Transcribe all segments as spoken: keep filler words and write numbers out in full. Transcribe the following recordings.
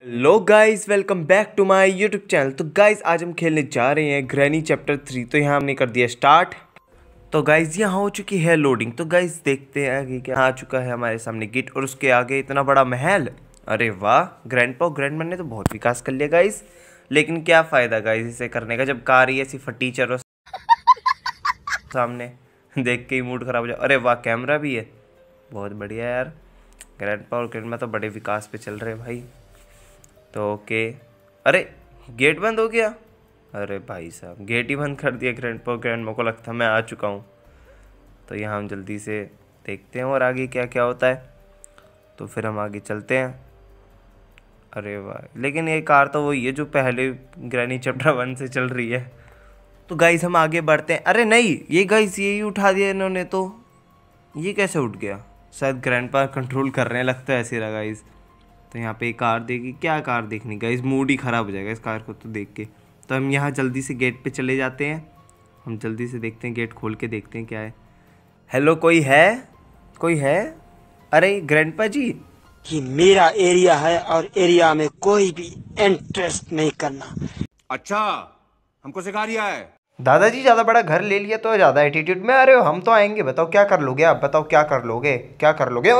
Hello guys, welcome back to my YouTube channel. तो guys आज हम खेलने जा रहे हैं ग्रैनी चैप्टर थ्री। तो यहाँ हमने कर दिया स्टार्ट। तो गाइस यहाँ हो चुकी है लोडिंग। तो गाइस देखते हैं कि क्या आ चुका है हमारे सामने गेट और उसके आगे इतना बड़ा महल। अरे वाह, ग्रैंडपा और ग्रैंडमैन ने तो बहुत विकास कर लिया गाइस। लेकिन क्या फ़ायदा गाइस इसे करने का, जब कार ही ऐसी फटी चलो सामने देख के ही मूड खराब हो जाए। अरे वाह, कैमरा भी है, बहुत बढ़िया यार। ग्रैंडपा और ग्रैंडमा तो बड़े विकास पे चल रहे हैं भाई। तो ओके, अरे गेट बंद हो गया। अरे भाई साहब, गेट ही बंद कर दिया ग्रैंडपा और ग्रैंडमा को। लगता मैं आ चुका हूँ। तो यहाँ हम जल्दी से देखते हैं और आगे क्या क्या होता है। तो फिर हम आगे चलते हैं। अरे वाह, लेकिन ये कार तो वही है जो पहले ग्रैनी चैप्टर वन से चल रही है। तो गाइस हम आगे बढ़ते हैं। अरे नहीं, ये गाइस यही उठा दिया इन्होंने। तो ये कैसे उठ गया? शायद ग्रैंडपा कंट्रोल कर रहे हैं, लगता है ऐसे रहा गाइस। तो यहाँ पे एक कार देखी, क्या कार देखनी गाइस, मूड ही ख़राब हो जाएगा इस कार को तो देख के। तो हम यहाँ जल्दी से गेट पे चले जाते हैं। हम जल्दी से देखते हैं, गेट खोल के देखते हैं क्या है। हेलो, कोई है? कोई है? अरे ग्रैंडपा जी, कि मेरा एरिया है और एरिया में कोई भी इंटरेस्ट नहीं करना। अच्छा, हमको सिखा रिया है। दादाजी ज़्यादा बड़ा घर ले लिया तो ज़्यादा एटीट्यूड में। अरे हम तो आएंगे, बताओ क्या कर लोगे आप, बताओ क्या कर लोगे, क्या कर लोगे?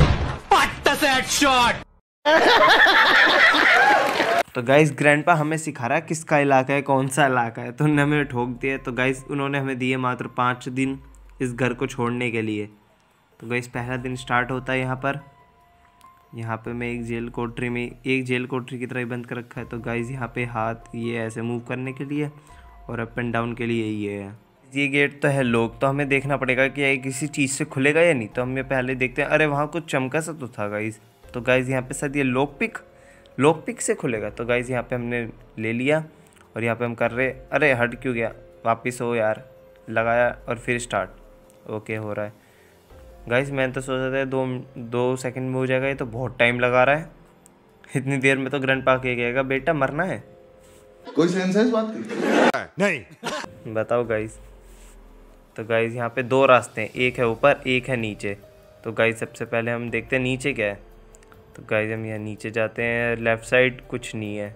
तो गाइस ग्रैंडपा हमें सिखा रहा है किसका इलाका है, कौन सा इलाका है। तो उन्होंने हमें ठोक दिया। तो गाइस उन्होंने हमें दिए मात्र पाँच दिन इस घर को छोड़ने के लिए। तो गाइस पहला दिन स्टार्ट होता है यहाँ पर। यहाँ पे मैं एक जेल कोठरी में, एक जेल कोठरी की तरह ही बंद कर रखा है। तो गाइस यहाँ पे हाथ ये ऐसे मूव करने के लिए और अप एंड डाउन के लिए ये है। ये गेट तो है लोग, तो हमें देखना पड़ेगा कि ये किसी चीज़ से खुलेगा या नहीं। तो हम ये पहले देखते हैं। अरे वहाँ कुछ चमका सा तो था गाइस। तो गाइस यहाँ पे शायद ये लॉक पिक लॉक पिक से खुलेगा। तो गाइस यहाँ पे हमने ले लिया और यहाँ पे हम कर रहे। अरे हट क्यों गया, वापस हो यार। लगाया और फिर स्टार्ट। ओके हो रहा है गाइस। मैंने तो सोचा था दो दो सेकंड में हो जाएगा, ये तो बहुत टाइम लगा रहा है। इतनी देर में तो ग्रैंडपा के कहेगा बेटा मरना है। कोई सेंस है इस बात की? नहीं बताओ गाइस। तो गाइस यहाँ पे दो रास्ते हैं, एक है ऊपर एक है नीचे। तो गाइस सबसे पहले हम देखते हैं नीचे क्या है। तो गाइस हम यहाँ नीचे जाते हैं। लेफ्ट साइड कुछ नहीं है,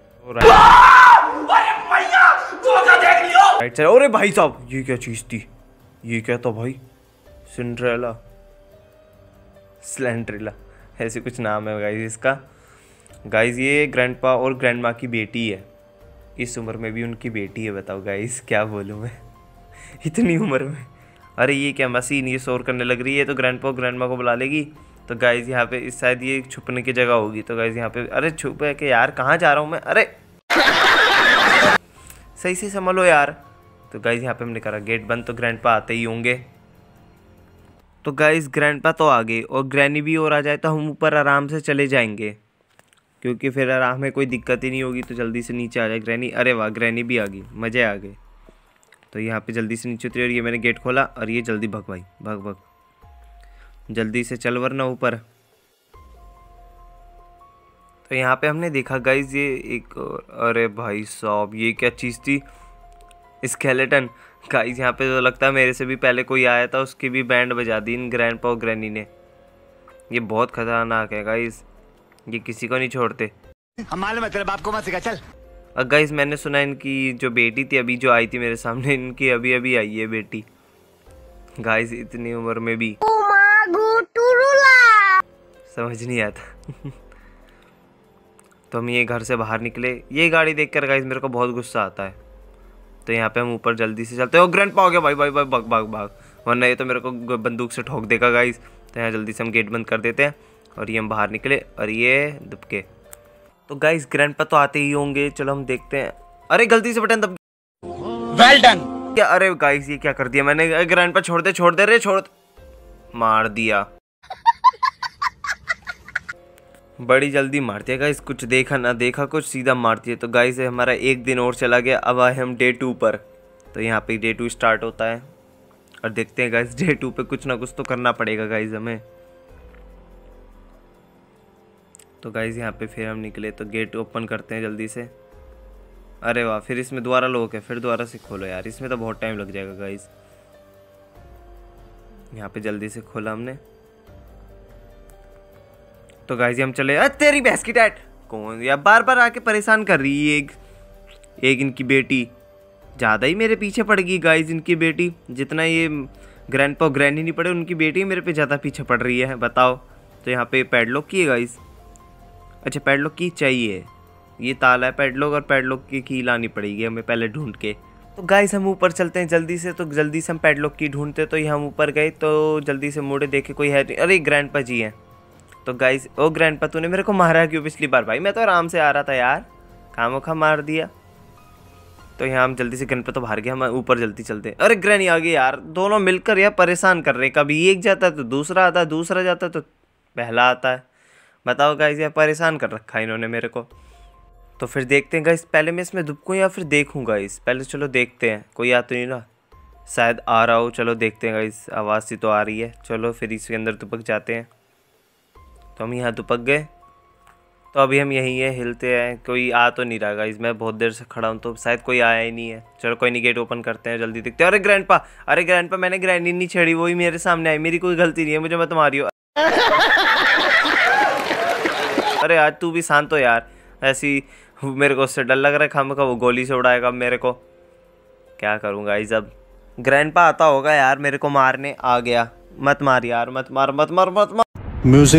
राइट साइड। अरे भाई साहब, ये क्या चीज़ थी? ये क्या था भाई? सिंड्रेला, स्लेंड्रेला, ऐसे कुछ नाम है गाइस इसका। गाइस ये ग्रैंडपा और ग्रैंडमा की बेटी है। इस उम्र में भी उनकी बेटी है, बताओ गाइस क्या बोलूँ मैं इतनी उम्र में। अरे ये क्या मशीन ये शोर करने लग रही है। तो ग्रैंडपा और ग्रैंडमा को बुला लेगी। तो गाइस यहाँ पे इस शायद ये छुपने की जगह होगी। तो गाइस यहाँ पे, अरे छुप है कि यार, कहाँ जा रहा हूँ मैं? अरे सही से संभलो यार। तो गाइस यहाँ पे हमने करा गेट बंद। तो ग्रैंडपा आते ही होंगे। तो गाइस ग्रैंडपा तो आ गए और ग्रैनी भी और आ जाए तो हम ऊपर आराम से चले जाएंगे, क्योंकि फिर आराम में कोई दिक्कत ही नहीं होगी। तो जल्दी से नीचे आ जाए ग्रैनी। अरे वाह, ग्रैनी भी आ गई, मज़े आ गए। तो यहाँ पे जल्दी से नीचे उतरी और ये मैंने गेट खोला और ये जल्दी भग भाई, भग भग जल्दी से चल वरना ऊपर। तो यहाँ पे हमने देखा गाइस ये एक, अरे भाई साहब ये क्या चीज़ थी? स्केलेटन। गाइस यहाँ पे तो लगता है मेरे से भी पहले कोई आया था, उसकी भी बैंड बजा दी इन ग्रैंडपा और ग्रैनी ने। ये बहुत खतरनाक है गाइस, ये किसी को नहीं छोड़ते। हमारे मतलब आपको मत सिखा चल। और गाइस मैंने सुना इनकी जो बेटी थी अभी जो आई थी मेरे सामने, इनकी अभी अभी आई है बेटी। गाइस इतनी उम्र में भी समझ नहीं आता तो हम ये घर से बाहर निकले। ये गाड़ी देखकर गाइस मेरे को बहुत गुस्सा आता है। तो यहाँ पे हम ऊपर जल्दी से चलते हैं। ओ ग्रैंडपा हो गया भाई भाई भाई, भाग भाग भाग, वरना ये तो मेरे को बंदूक से ठोक देगा गाइस। तो यहाँ जल्दी से हम गेट बंद कर देते हैं और ये हम बाहर निकले और ये दुबके। तो गाइस ग्रैंडपा तो आते ही होंगे, चलो हम देखते हैं। अरे गलती से बटन दब। Well done. क्या? अरे गाइस ये क्या कर दिया मैंने? ग्रैंडपा छोड़ दे छोड़ दे रे, छोड़, मार दिया। बड़ी जल्दी मारती है गाइस, कुछ देखा ना देखा कुछ सीधा मारती है। तो गाइस हमारा एक दिन और चला गया, अब आए हम डे टू पर। तो यहाँ पे डे टू स्टार्ट होता है और देखते हैं गाइस डे टू पे कुछ ना कुछ तो करना पड़ेगा गाइस हमें। तो गाइस यहाँ पे फिर हम निकले। तो गेट ओपन करते हैं जल्दी से। अरे वाह, फिर इसमें दोबारा लॉक है, फिर दोबारा से खोलो यार, इसमें तो बहुत टाइम लग जाएगा गाइस। यहाँ पे जल्दी से खोला हमने। तो गाइस हम चले। अरे तेरी भैंस की टैट, कौन या बार बार आके परेशान कर रही है। एक एक इनकी बेटी ज़्यादा ही मेरे पीछे पड़ गई गाइज। इनकी बेटी जितना ये ग्रैंडपा ग्रैनी नहीं पड़े, उनकी बेटी मेरे पे ज़्यादा पीछे पड़ रही है, बताओ। तो यहाँ पे पैडलॉक की है गाइज। अच्छा पैडलॉक की चाहिए, ये ताला है पैडलॉक, और पैडलॉक की की लानी पड़ेगी हमें पहले ढूंढ के। तो गाइस हम ऊपर चलते हैं जल्दी से। तो जल्दी से हम पैडलॉक की ढूंढते, तो ये हम ऊपर गए तो जल्दी से मुड़े देखे कोई है नहीं। अरे ग्रैंडपा जी हैं। तो गाइस ओ ग्रैंडपा तूने मेरे को मारा क्यों पिछली बार? भाई मैं तो आराम से आ रहा था यार, खामो खा मार दिया। तो यहाँ हम जल्दी से ग्रैंडपा तो बाहर गया, हम ऊपर जल्दी चलते हैं। अरे ग्रैनी आ गई यार, दोनों मिलकर यार परेशान कर रहे हैं। कभी एक जाता है तो दूसरा आता है, दूसरा जाता है तो पहला आता है। बताओ गाइस यार परेशान कर रखा है इन्होंने मेरे को। तो फिर देखते हैं गाइस, पहले मैं इसमें दुबकूँ या फिर देखूँ गाइस? पहले चलो देखते हैं, कोई आ तो नहीं ना, शायद आ रहा हो। चलो देखते हैं गाइस, आवाज़ सी तो आ रही है। चलो फिर इसके अंदर दुपक जाते हैं। तो हम यहाँ दुपक गए, तो अभी हम यहीं है, हिलते हैं। कोई आ तो नहीं रहा गाइस, मैं बहुत देर से खड़ा हूँ तो शायद कोई आया ही नहीं है। चलो कोई नहीं, गेट ओपन करते हैं, जल्दी देखते हैं। अरे ग्रैंडपा, अरे ग्रैंडपा मैंने ग्रैंडी नहीं छेड़ी, वही मेरे सामने आई, मेरी कोई गलती नहीं है, मुझे मत मारियो। अरे आज तू भी शांत हो यार, ऐसी मेरे को उससे डर लग रहा है, खाम का वो गोली से उड़ाएगा मेरे को। क्या करूँगा गाइस अब? ग्रैंडपा आता होगा यार मेरे को मारने, आ गया। मत मार यार, मत मार मत मार मत मार। म्यूजिक।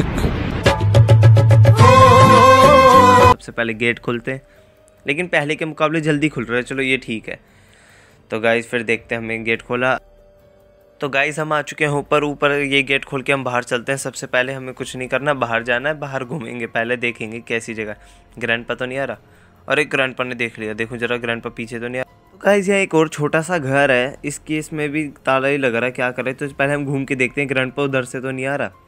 सबसे पहले गेट खुलते हैं, लेकिन पहले के मुकाबले जल्दी खुल रहा है। चलो ये ठीक है। तो गाइस फिर देखते हैं, हमने गेट खोला। तो गाइस हम आ चुके हैं ऊपर। ऊपर ये गेट खोल के हम बाहर चलते हैं। सबसे पहले हमें कुछ नहीं करना, बाहर जाना है, बाहर घूमेंगे, पहले देखेंगे कैसी जगह। ग्रैंडपा तो नहीं आ रहा? अरे ग्रैंडपा ने देख लिया, देखो जरा ग्रैंडपा पीछे तो नहीं आ रहा। तो गाइस यहाँ एक और छोटा सा घर है, इस केस में भी ताला ही लग रहा है, क्या कर रहे हैं? तो पहले हम घूम के देखते हैं, ग्रैंडपा उधर से तो नहीं आ रहा।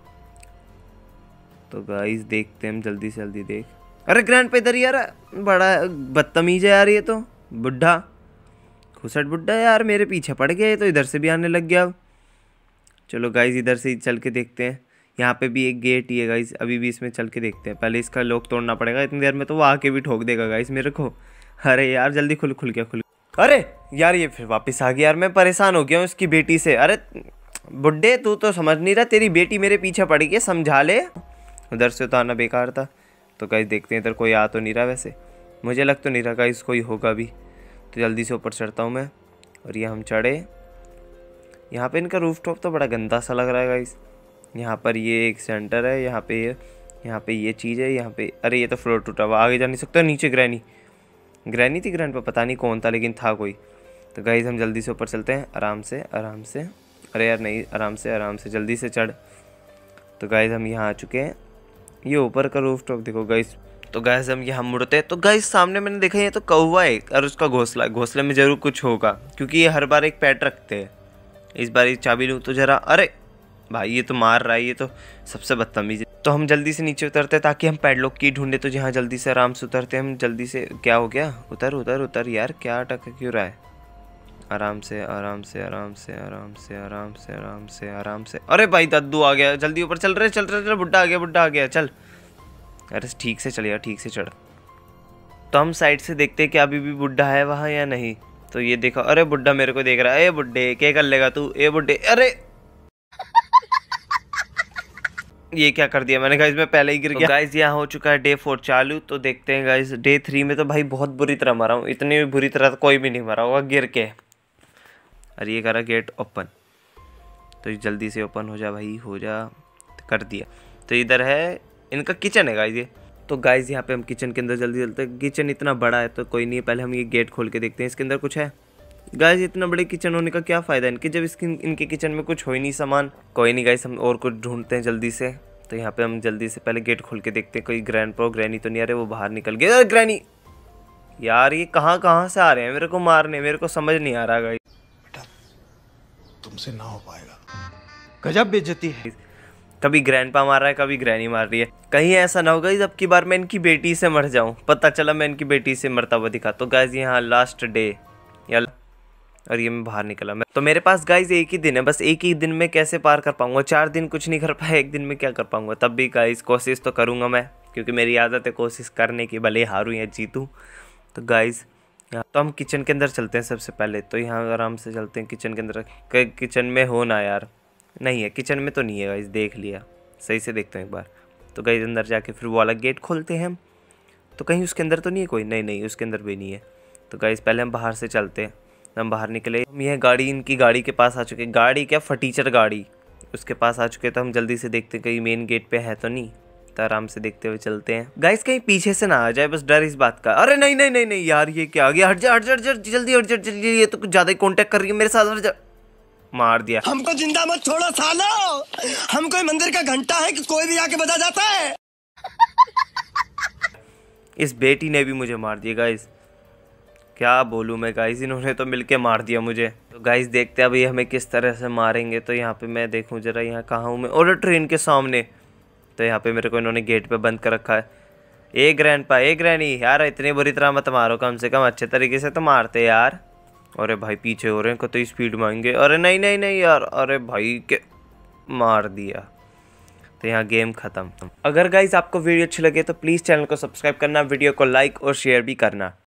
तो गाइस देखते हैं हम, जल्दी से जल्दी देख। अरे ग्रैंडपा इधर ही आ रहा, बड़ा बदतमीज है यार ये तो, बुढ़ा खुसट बुड्ढा यार, मेरे पीछे पड़ गया तो इधर से भी आने लग गया अब। चलो गाइस इधर से ही चल के देखते हैं। यहाँ पे भी एक गेट ही है गाइस, अभी भी इसमें चल के देखते हैं। पहले इसका लॉक तोड़ना पड़ेगा, इतनी देर में तो वो आके भी ठोक देगा गाइस मेरे को। अरे यार जल्दी खुल, खुल गया खुल। अरे यार ये फिर वापस आ गया यार, मैं परेशान हो गया हूँ उसकी बेटी से। अरे बुड्ढे तू तो समझ नहीं रहा, तेरी बेटी मेरे पीछे पड़ गई, समझा ले। उधर से तो आना बेकार था। तो गाइस देखते हैं, इधर कोई आ तो नहीं रहा, वैसे मुझे लग तो नहीं रहा गाइस कोई होगा भी। तो जल्दी से ऊपर चढ़ता हूँ मैं, और ये हम चढ़े। यहाँ पे इनका रूफटॉप तो बड़ा गंदा सा लग रहा है गाइस। यहाँ पर ये एक सेंटर है, यहाँ पे ये यहाँ पे ये चीज़ है, यहाँ पे अरे ये तो फ्लोर टूटा हुआ, आगे जा नहीं सकता। नीचे ग्रैनी ग्रैनी थी, ग्रैंड पर पता नहीं कौन था, लेकिन था कोई। तो गाइस हम जल्दी से ऊपर चलते हैं, आराम से आराम से। अरे यार नहीं, आराम से आराम से, जल्दी से चढ़। तो गाइस हम यहाँ आ चुके हैं, ये ऊपर का रूफटॉप देखो गाइस। तो गाइस हम यहाँ मुड़ते हैं, तो गाइस सामने मैंने देखा ये तो कौवा है और उसका घोंसला। घोंसले में जरूर कुछ होगा, क्योंकि ये हर बार एक पेट रखते हैं। इस बार ये चाबी लूँ तो जरा। अरे भाई ये तो मार रहा है, ये तो सबसे बदतमीज है। तो हम जल्दी से नीचे उतरते हैं ताकि हम पैडलॉक की ढूंढे। तो जहाँ जल्दी से आराम से उतरते हैं हम, जल्दी से। क्या हो गया? उतर उतर उतर यार, क्या अटक क्यों रहा है? आराम से आराम से आराम से आराम से आराम से आराम से आराम से। अरे भाई दद्दू आ गया, जल्दी ऊपर चल रहे चल रहे चल, बुड्ढा आ गया बुड्ढा आ गया, चल। अरे ठीक से चल यार, ठीक से चढ़। तो हम साइड से देखते हैं कि अभी भी बुड्ढा है वहाँ या नहीं। तो ये देखो, अरे बुड्ढा मेरे को देख रहा है। ए बुड्ढे क्या कर लेगा तू? ए बुड्ढे, अरे ये क्या कर दिया मैंने गाइस, मैं पहले ही गिर गया। तो गाइस यहाँ हो चुका है डे फोर चालू। तो देखते हैं गाइस, डे थ्री में तो भाई बहुत बुरी तरह मरा हूँ, इतनी बुरी तरह तो कोई भी नहीं मरा होगा गिर के। अरे ये करा गेट ओपन, तो जल्दी से ओपन हो जा भाई, हो जा। कर दिया। तो इधर है इनका किचन है गाइस ये। तो गाइस यहाँ पे हम किचन के अंदर जल्दी चलते हैं। किचन इतना बड़ा है तो कोई नहीं, पहले हम ये गेट खोल के देखते हैं इसके अंदर कुछ है। गाइस इतना बड़े किचन होने का क्या फ़ायदा इनके, जब इसके इनके किचन में कुछ हो ही नहीं सामान। कोई नहीं गाइस, हम और कुछ ढूंढते हैं जल्दी से। तो यहाँ पे हम जल्दी से पहले गेट खोल के देखते हैं कोई ग्रैंडपा ग्रैनी तो नहीं आ रहे। वो बाहर निकल गए। अरे ग्रैनी यार, ये कहाँ कहाँ से आ रहे हैं मेरे को मारने, मेरे को समझ नहीं आ रहा गाइस। बेटा तुमसे ना हो पाएगा, गजब बेइज्जती है। कभी ग्रैंडपा मार रहा है, कभी ग्रैनी मार रही है। कहीं ऐसा ना होगा अब की बार मैं इनकी बेटी से मर जाऊं, पता चला मैं इनकी बेटी से मरता हुआ दिखा। तो गाइस यहाँ लास्ट डे या और ये मैं बाहर निकला मैं। तो मेरे पास गाइस एक ही दिन है, बस एक ही दिन में कैसे पार कर पाऊंगा? चार दिन कुछ नहीं कर पाया, एक दिन में क्या कर पाऊंगा? तब भी गाइस कोशिश तो करूंगा मैं, क्योंकि मेरी आदत है कोशिश करने की, भले हारूं या जीतूं। तो गाइस यहाँ तो हम किचन के अंदर चलते हैं सबसे पहले। तो यहाँ आराम से चलते हैं किचन के अंदर। किचन में हो ना यार, नहीं है किचन में तो नहीं है गाइस, देख लिया, सही से देखते हैं एक बार। तो गाइस अंदर जाके फिर वो वाला गेट खोलते हैं हम। तो कहीं उसके अंदर तो नहीं है कोई? नहीं नहीं, उसके अंदर भी नहीं है। तो गाइस पहले हम बाहर से चलते हैं। हम बाहर निकले, हम यह गाड़ी, इनकी गाड़ी के पास आ चुके हैं। गाड़ी क्या, फटीचर गाड़ी, उसके पास आ चुके हैं। तो हम जल्दी से देखते हैं कहीं मेन गेट पे है तो नहीं। तो आराम से देखते हुए चलते हैं। गाइस कहीं पीछे से ना आ जाए, बस डर इस बात का। अरे नहीं नहीं नहीं नहीं यार, ये क्या आ गया? हट जा हट जा हट जा, जल्दी हट जा जल्दी, ये तो कुछ ज्यादा ही कांटेक्ट कर रही है मेरे साथ। हट जा, मार दिया। हमको जिंदा मत छोड़ो सालो, हम कोई मंदिर का घंटा है कि कोई भी आके बजा जाता है। इस बेटी ने भी मुझे मार दिया गाइस, क्या बोलूँ मैं गाइस, इन्होंने तो मिलके मार दिया मुझे। तो गाइस देखते हैं अभी हमें किस तरह से मारेंगे। तो यहाँ पे मैं देखूँ जरा, यहाँ कहाँ हूँ मैं? और ट्रेन के सामने। तो यहाँ पे मेरे को इन्होंने गेट पे बंद कर रखा है। ए ग्रैंडपा, ए ग्रैनी, यार इतनी बुरी तरह मत मारो, कम से कम अच्छे तरीके से तो मारते यार। अरे भाई पीछे हो रहे हैं, कतई स्पीड में आएंगे। अरे नहीं नहीं नहीं यार, अरे भाई के मार दिया। तो यहाँ गेम खत्म। अगर गाइस आपको वीडियो अच्छी लगे तो प्लीज़ चैनल को सब्सक्राइब करना, वीडियो को लाइक और शेयर भी करना।